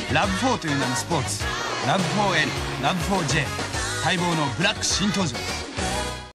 RAV4 という名のスポーツ RAV4L、RAV4J、待望のブラック新登場。